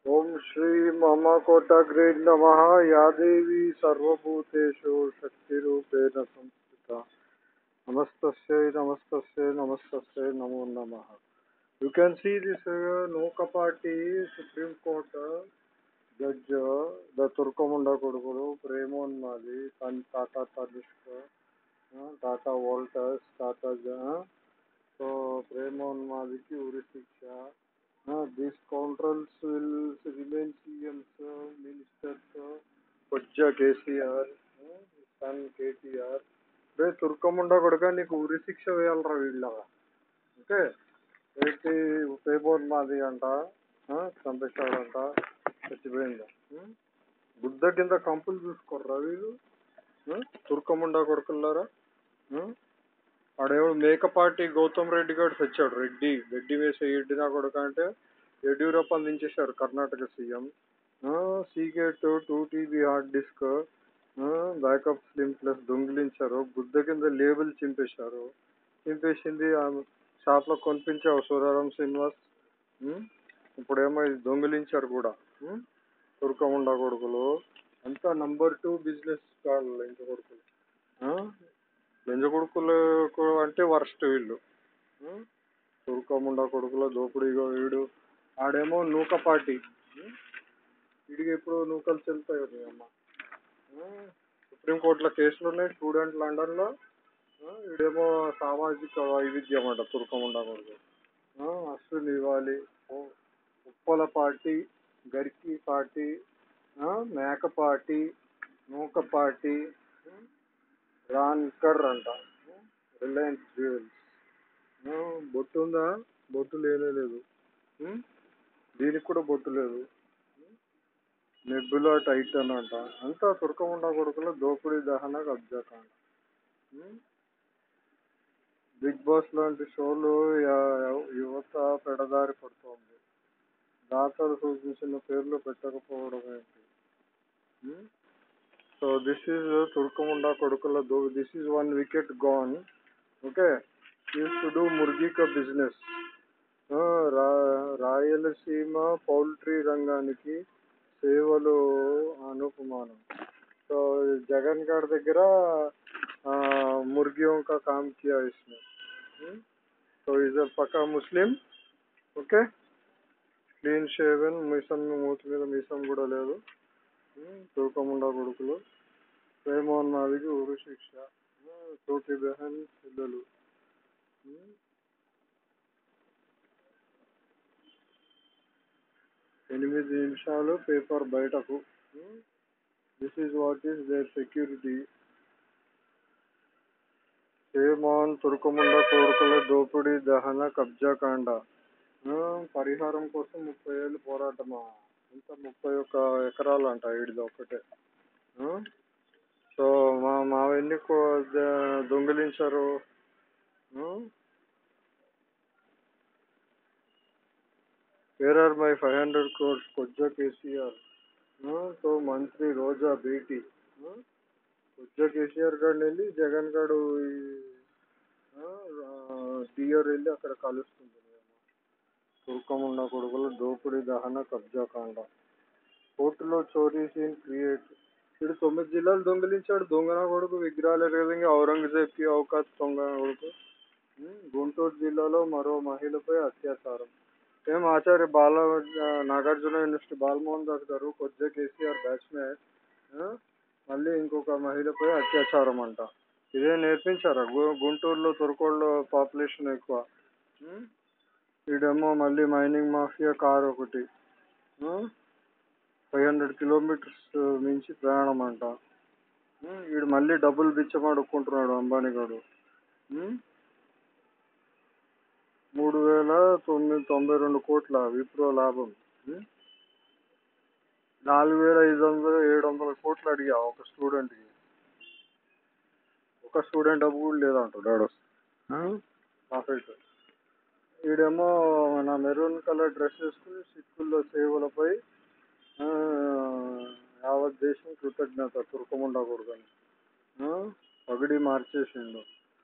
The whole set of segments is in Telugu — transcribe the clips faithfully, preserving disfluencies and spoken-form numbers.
ओम श्री मम कोटग्रे नमः। या देवी सर्वभूतेषु शक्तिरूपेण संस्थिता। नमस्तस्यै नमस्तस्यै नमस्तस्यै नमो नमः. You can see this uh, no Kapati Supreme Court uh, Judge uh, the Turkamunda Kodukuru, Premon Madi, and Tata Tanishka, uh, Tata Walters, Tata Jana. So Premon Madi ki Uri Shiksha. Uh, these controls will remain C M's uh, ministers, uh, Pajja K C R, uh, son K T R. रे तुर्कमुंडा కొడుకా నీకు ఉరి శిక్ష వేయాలరా వీళ్ళగా. ఓకే, ఏంటి పేబోన్ మాది అంట, చంపేశాడంట, చచ్చిపోయిందా. బుద్ధ కింద కంపులు చూసుకోర్రా వీళ్ళు తుర్కముండా కొడుకులారా. ఆడేవాడు మేకపాటి గౌతమ్ రెడ్డి గారు తెచ్చాడు. రెడ్డి రెడ్డి వేసే ఎడ్డి నా కొడుక అంటే యడ్యూరప్ప అందించేశారు Karnataka CM. Seagate two TB hard disk backup slim plus దొంగిలించారు. గుద్ద కింద లేబుల్ చింపేశారు. చింపేసింది షాప్ లో కొనిపించావు సురారం శ్రీనివాస్. ఇప్పుడేమో ఇది దొంగిలించారు కూడా. తుర్కముండా కొడుకులు అంతా నంబర్ టూ బిజినెస్ వాళ్ళు ఇంక కొడుకులు. బెంజ కొడుకులు అంటే వర్స్ట్ వీళ్ళు. తుర్కముండా కొడుకుల దోపిడీగా వీడు. ఆడేమో నూకపాటి, వీడికి ఎప్పుడు నూకలు చెల్తాయి అమ్మ. సుప్రీంకోర్టులో కేసులు ఉన్నాయి స్టూడెంట్ లండన్ లో. వీడేమో సామాజిక వైవిధ్యం అంట తుర్కముండా కొడుకు. అశ్విని ఇవ్వాలి, ఉప్పల పార్టీ, గరికి పార్టీ, మేకపాటి, నూకపాటి, రాన్కర్ అంట, రిలయన్స్ జ్యువెల్స్. బొట్టు ఉందా? బొట్టు లేనే లేదు. దీనికి కూడా బొట్టు లేదు. నెబ్బులా టైటన్ అంట. అంతా తుర్కముండా కొడుకులో దోపిడీ దహన కబ్జాకాండ. బిగ్ బాస్ లాంటి షోలు యువత పెడదారి పడుతోంది. దాతలు సూచించిన పేర్లు పెట్టకపోవడం ఏంటి? సో దిస్ ఈజ్ తుర్కముండా కొడుకుల దో this is one wicket gone. Okay, uses to do ముర్గీ కా బిజినెస్. రాయలసీమ పౌల్ట్రీ రంగానికి సేవలు అనుపమానం. సో జగన్ గారి దగ్గర ముర్గిयों का काम किया इसने. तो इज పక్కా ముస్లిం. ఓకే, క్లీన్ షేవెన్, మీసం మూతి మీద మీసం కూడా లేదు. తుర్కముండా కొడుకులు. ప్రేమోన్ మాదికి ఉరి శిక్ష. చోటి బెహన్ పిల్లలు. ఎనిమిది నిమిషాలు పేపర్ బయటకు. This is what is there security. సేమాన్ తుర్కముండా కొడుకుల దోపిడీ దహన కబ్జాకాండ. పరిహారం కోసం ముప్పై ఏళ్ళు పోరాటమా? ఇంత ముప్పై ఒక్క ఎకరాలు అంట వీడిది ఒక్కటే. సో మా మావన్నీ దొంగిలించారు. Where are my five hundred crores కొజ్జా కేసీఆర్. తో మంత్రి రోజా భేటీ. కొజ్జా కేసీఆర్ గారిని వెళ్ళి జగన్ గారు డిఆర్ వెళ్ళి అక్కడ కలుస్తుంది. తుర్కముండా కొడుకుల దోపిడీ దహన కబ్జాకాండ. కోర్టులో చోరీ సీన్ క్రియేట్. వీడు తొమ్మిది జిల్లాలు దొంగిలించాడు. దొంగన కొడుకు. విగ్రహాలు ఎరగదింగి ఔరంగజేబ్ కి అవకాశం దొంగ కొడుకు. గుంటూరు జిల్లాలో మరో మహిళపై అత్యాచారం. ఏం ఆచార్య బాల నాగార్జున యూనివర్సిటీ బాలమోహన్ దాస్ గారు కొజ్జా కేసీఆర్ బ్యాచ్మేట్ మళ్ళీ ఇంకొక మహిళపై అత్యాచారం అంట. ఇదే నేర్పించారా? గుంటూరులో తుర్కోళ్ళ పాపులేషన్ ఎక్కువ. వీడేమో మళ్ళీ మైనింగ్ మాఫియా కార్ ఒకటి ఫైవ్ హండ్రెడ్ కిలోమీటర్స్ మించి ప్రయాణం అంట. వీడు మళ్ళీ డబ్బులు బిచ్చం అడుక్కుంటున్నాడు అంబానీ గారు. మూడు వేల తొమ్మిది తొంభై రెండు కోట్ల విప్రో లాభం. నాలుగు వేల ఐదు వందల ఏడు వందల కోట్లు అడిగా ఒక స్టూడెంట్కి. ఒక స్టూడెంట్ డబ్బు కూడా లేదంటాడు ప్రాఫిట్. వీడేమో నా మెరూన్ కలర్ డ్రెస్ వేసుకుని సిక్కుల్లో సేవలపై యావత్ దేశం కృతజ్ఞత. తుర్కముండా కొడుకని పగిడి మార్చేసిండు.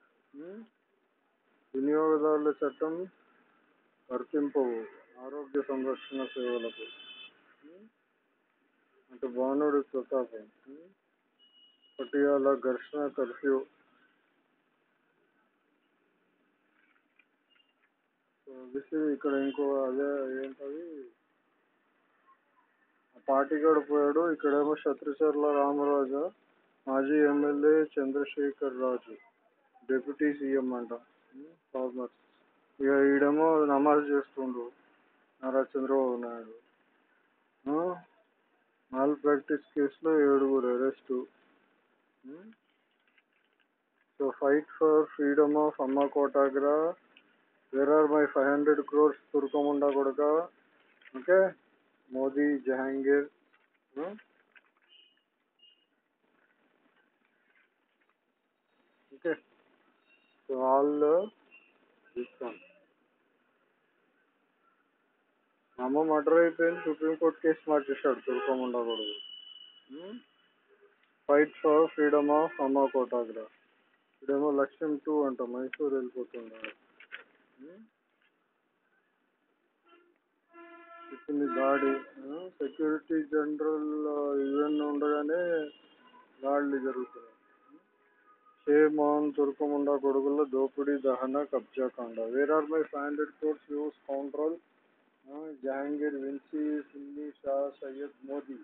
వినియోగదారుల చట్టం వర్తింపవు ఆరోగ్య సంరక్షణ సేవలకు. అటు భానుడు ప్రతాపం, పటియాల ఘర్షణ కర్ఫ్యూ. సో ఇక్కడ ఇంకో అదే ఏంటది, పాటిగాడు పోయాడు. ఇక్కడేమో శత్రుచర్ల రామరాజు, మాజీ MLA Chandrasekhar Raju, deputy CM అంట. ఫార్మర్ ఇక ఈడేమో నమాజ్ చేస్తుండ్రు నారా చంద్రబాబు నాయుడు. మాల్ ప్రాక్టీస్ కేసులో ఏడుగురు అరెస్టు. So fight for freedom of అమ్మ కోటాగ్రా, where are my five hundred crores తుర్కముండా కొడక. Okay, Modi Jahangir. Okay, so all this one. మా అమ్మ మర్డర్ అయిపోయింది, సుప్రీంకోర్టు కేసు మార్చేశాడు తుర్కముండా కొడుకు. ఫైట్ ఫర్ ఫ్రీడమ్ ఆఫ్ అమ్మ కోటాగ్రా. ఇదేమో లక్ష్యం టూ అంట, మైసూర్ వెళ్ళిపోతున్నాడు. చెప్పింది దాడి, సెక్యూరిటీ జనరల్ యుఎన్ ఉండగానే దాడులు జరుగుతున్నాయి. షేమాన్ తుర్కముండా కొడుకుల దోపిడీ దహన కబ్జా కాండ. Where are my five hundred crores యూస్ కౌంట్రల్ జహాంగీర్ విన్సీ Sunni Shah Syed Modi.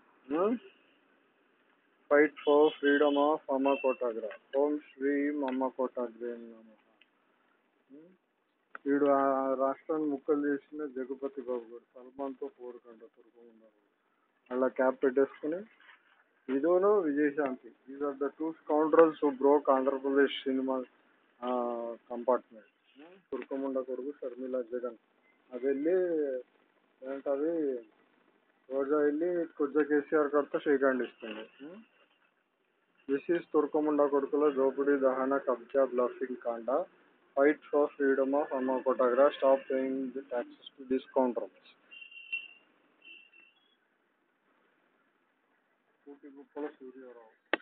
Fight for freedom of అమ్మ కోటాగ్రా. ఓం శ్రీ అమ్మ కోటాగ్రే నమః. వీడు ఆ రాష్ట్రాన్ని ముక్కలు చేసిన జగపతి బాబు గారు సల్మాన్తో పోరుకంట తుర్కముండా. అలా క్యాప్ పెట్టేసుకుని ఇదోను Vijayashanti, these are the two scoundrels who broke Andhra Pradesh cinema compartment. తుర్కముండా కొడుకు షర్మిలా జగన్ అది వెళ్ళి ఏంటది, రోజా వెళ్ళి కొద్దిగా కేసీఆర్ గారితో షేక్ హ్యాండ్ ఇస్తుంది. దిస్ ఈస్ తుర్కముండా కొడుకుల దోపిడీ దహన కబ్జా బ్లఫింగ్ కాండా. ఫైట్ ఫర్ ఫ్రీడమ్ ఆఫ్ అమ్మ కోటాగ్రా, stop paying the taxes to these scoundrels. Kooti Guppala Suryarao.